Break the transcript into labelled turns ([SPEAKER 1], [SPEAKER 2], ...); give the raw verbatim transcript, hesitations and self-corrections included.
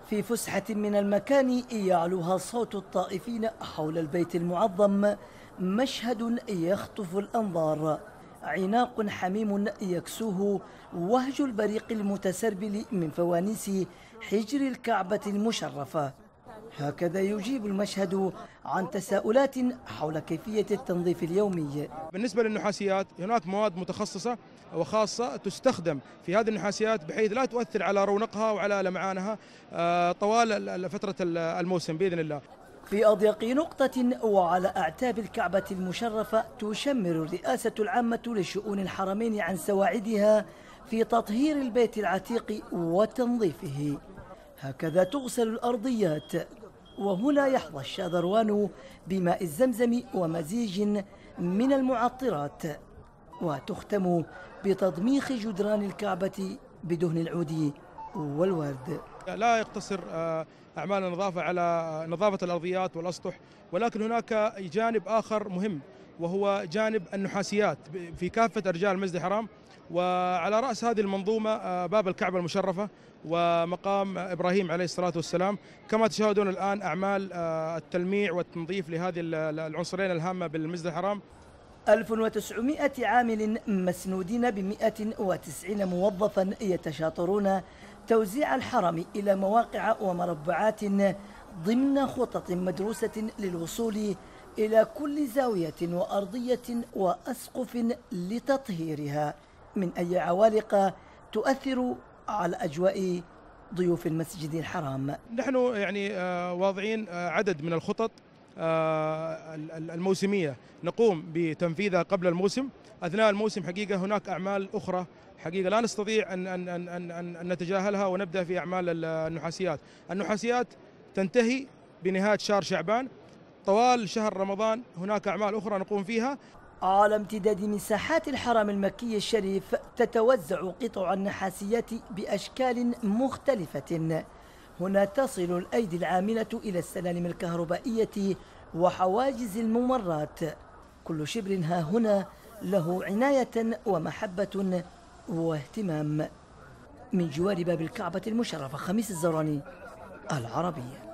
[SPEAKER 1] في فسحة من المكان يعلوها صوت الطائفين حول البيت المعظم، مشهد يخطف الأنظار، عناق حميم يكسوه وهج البريق المتسربل من فوانيس حجر الكعبة المشرفة. هكذا يجيب المشهد عن تساؤلات حول كيفية التنظيف اليومي.
[SPEAKER 2] بالنسبة للنحاسيات هناك مواد متخصصة وخاصة تستخدم في هذه النحاسيات بحيث لا تؤثر على رونقها وعلى لمعانها طوال فترة الموسم بإذن الله.
[SPEAKER 1] في أضيق نقطة وعلى أعتاب الكعبة المشرفة تشمر الرئاسة العامة لشؤون الحرمين عن سواعدها في تطهير البيت العتيق وتنظيفه. هكذا تغسل الأرضيات، وهنا يحظى الشاذروان بماء الزمزم ومزيج من المعطرات، وتختم بتضميخ جدران الكعبة بدهن العود والورد.
[SPEAKER 2] لا يقتصر أعمال النظافة على نظافة الأرضيات والأسطح، ولكن هناك جانب آخر مهم وهو جانب النحاسيات في كافة أرجاء المسجد الحرام، وعلى رأس هذه المنظومة باب الكعبة المشرفة ومقام إبراهيم عليه الصلاة والسلام. كما تشاهدون الآن أعمال التلميع والتنظيف لهذه العنصرين الهامة بالمسجد الحرام.
[SPEAKER 1] ألف وتسعمائة عامل مسنودين بمئة وتسعين موظفا يتشاطرون توزيع الحرم إلى مواقع ومربعات ضمن خطط مدروسة للوصول إلى كل زاوية وأرضية وأسقف لتطهيرها من أي عوالق تؤثر على أجواء ضيوف المسجد الحرام.
[SPEAKER 2] نحن يعني واضعين عدد من الخطط الموسمية نقوم بتنفيذها قبل الموسم. أثناء الموسم حقيقة هناك أعمال أخرى حقيقة لا نستطيع أن, أن, أن, أن, أن نتجاهلها، ونبدأ في أعمال النحاسيات. النحاسيات تنتهي بنهاية شهر شعبان. طوال شهر رمضان هناك أعمال أخرى نقوم فيها.
[SPEAKER 1] على امتداد مساحات الحرم المكي الشريف تتوزع قطع النحاسيات بأشكال مختلفة. هنا تصل الأيدي العاملة إلى السلالم الكهربائية وحواجز الممرات. كل شبر ها هنا له عناية ومحبة واهتمام. من جوار باب الكعبة المشرفة، خميس الزوراني، العربية.